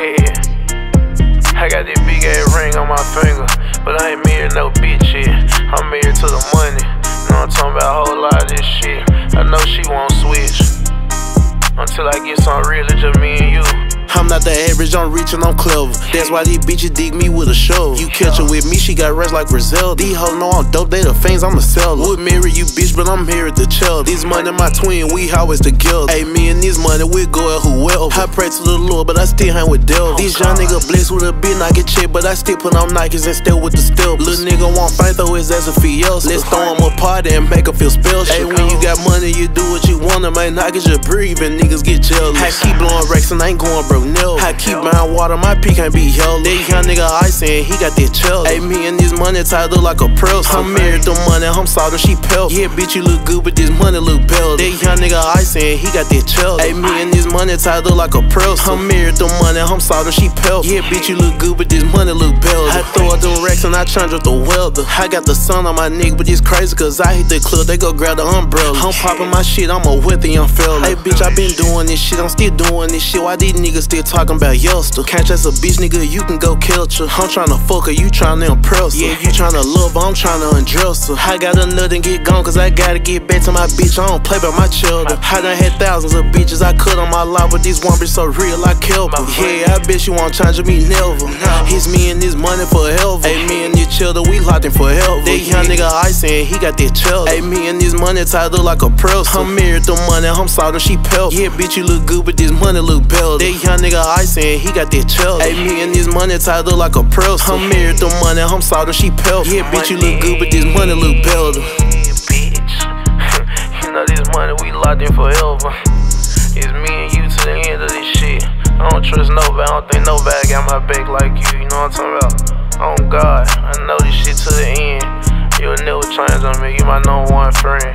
Yeah, I got this big ass ring on my finger, but I ain't married no bitch yet. I'm married to the money. Know I'm talking about a whole lot of this shit. I know she won't switch until I get some real, it's just me and you. I'm not the average, I'm rich and I'm clever. That's why these bitches dig me with a shovel. You catch her with me, she got rest like Griselda. These hoes know I'm dope, they the fangs, I'm a seller. Would marry you, bitch, but I'm married to Chelsea. This money, my twin, we always together. Hey, me and this money, we go at whoever. I pray to the Lord, but I still hang with devils. These young nigga blessed with a big Nike check, but I still put on Nikes and still with the steppers. Little nigga won't fight, throw his ass a fiesta. Let's throw him a party and make him feel special. Hey, when you got money, you do what you wanna, man. I can just breathe and niggas get jealous. I keep blowing racks and I ain't going broke, no. I keep my water, my pee can't be held. That young nigga ice and he got that chill. Hey, me and this money tied up like a press. I'm married to money, I'm salty, she pelt. Yeah, bitch, you look good, but this money look belt. That young nigga ice and he got that chill. Hey, me and this money tied up like a press. I'm married to money, I'm salty, she pelt. Yeah, bitch, you look good, but this money look belt. I throw up them racks and I change up the welder. I got the sun on my neck, but it's crazy cause I hit the club, they go grab the umbrella. I'm popping my shit, I'm a wealthy young fella. Hey, bitch, I been doing this shit, I'm still doing this shit. Why these niggas still talking about youngster? Can't just a bitch, nigga, you can go kill her. I'm tryna fuck her, you tryna impress her. Yeah, you tryna love her, I'm tryna undress her. I gotta nut and get gone, cause I gotta get back to my bitch. I don't play by my children. I done had thousands of bitches I cut on my life, but this one bitch so real, I killed her. Yeah, I bet you won't change me never. It's me and this money forever. Hey, me and this children, we locked in forever. That young nigga ice and he got that chill. Hey, me and this money tied up like a press. I'm married to money, I'm salty, she pelt. Yeah, bitch, you look good, but this money look belt. That young nigga ice and he got that chill. Hey, me and this money tied up like a press. I'm married to money, I'm salty, she pelt. Yeah, bitch, you look good, but this money look belt. Bitch, you know this money, we locked in forever. It's me and you to the end of this shit. I don't trust nobody, I don't think nobody got my back like you, you know what I'm talking about? Oh God, I know this shit to the end. You'll never change on me, you my #1 friend.